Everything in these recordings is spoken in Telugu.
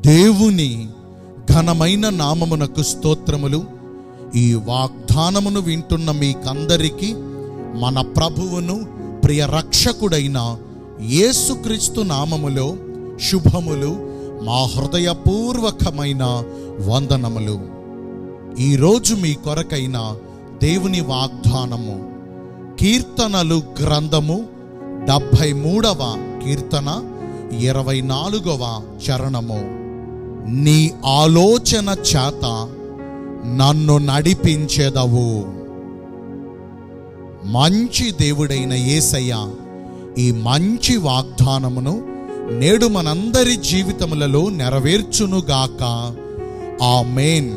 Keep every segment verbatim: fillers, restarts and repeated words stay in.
దేవుని ఘనమైన నామమునకు స్తోత్రములు. ఈ వాగ్దానమును వింటున్న మీకందరికీ మన ప్రభువును ప్రియ రక్షకుడైన యేసుక్రీస్తు నామములో శుభములు, మా హృదయపూర్వకమైన వందనములు. ఈరోజు మీ కొరకైన దేవుని వాగ్దానము కీర్తనలు గ్రంథము డెబ్భై మూడవ కీర్తన ఇరవై నాలుగవ చరణము. నీ ఆలోచన చేత నన్ను నడిపించెదవు. మంచి దేవుడైన యేసయ్య ఈ మంచి వాగ్దానమును నేడు మనందరి జీవితములలో నెరవేర్చునుగాక. ఆమేన్.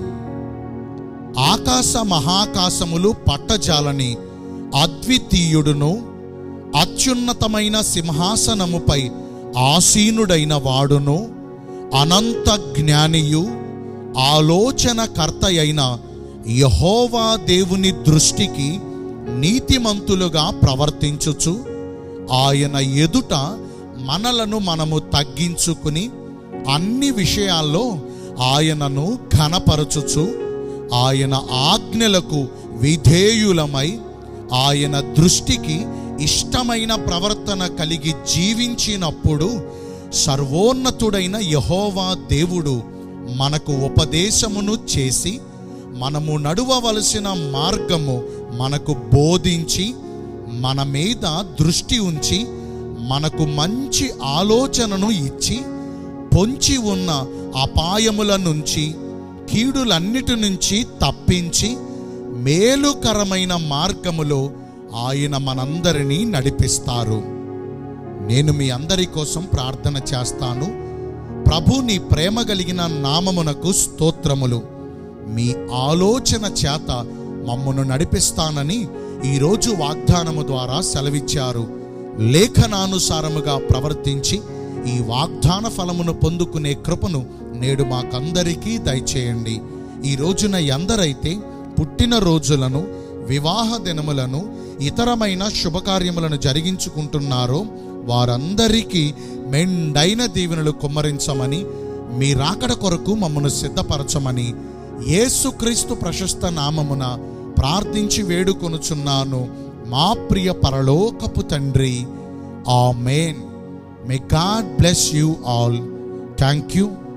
ఆకాశ మహాకాశములు పట్టజాలని అద్వితీయుడును అత్యున్నతమైన సింహాసనముపై ఆసీనుడైన వాడును అనంత జ్ఞానియు ఆలోచనకర్త అయిన యెహోవా దేవుని దృష్టికి నీతిమంతులుగా ప్రవర్తించుచు ఆయన ఎదుట మనలను మనము తగ్గించుకుని అన్ని విషయాల్లో ఆయనను ఘనపరచుచు ఆయన ఆజ్ఞలకు విధేయులమై ఆయన దృష్టికి ఇష్టమైన ప్రవర్తన కలిగి జీవించినప్పుడు సర్వోన్నతుడైన యెహోవా దేవుడు మనకు ఉపదేశమును చేసి మనము నడువవలసిన మార్గము మనకు బోధించి మన మీద దృష్టి ఉంచి మనకు మంచి ఆలోచనను ఇచ్చి పొంచి ఉన్న అపాయముల నుంచి కీడులన్నిటి నుంచి తప్పించి మేలుకరమైన మార్గములో ఆయన మనందరినీ నడిపిస్తారు. నేను మీ అందరి కోసం ప్రార్థన చేస్తాను. ప్రభు నీ ప్రేమ కలిగిన నామమునకు స్తోత్రములు. మీ ఆలోచన చేత మమ్మను నడిపిస్తానని ఈరోజు వాగ్దానము ద్వారా సెలవిచ్చారు. లేఖనానుసారముగా ప్రవర్తించి ఈ వాగ్దాన ఫలమును పొందుకునే కృపను నేడు మాకందరికీ దయచేయండి. ఈ రోజున ఎందరైతే పుట్టిన రోజులను, వివాహ దినములను, ఇతరమైన శుభకార్యములను జరిగించుకుంటున్నారో వారందరికీ మెండైన దీవెనలు కుమ్మరించమని, మీ రాకడ కొరకు మమ్మను సిద్ధపరచమని యేసుక్రీస్తు ప్రశస్త నామమున ప్రార్థించి వేడుకొనుచున్నాను మా ప్రియ పరలోకపు తండ్రి. Amen. May God bless you all. Thank you.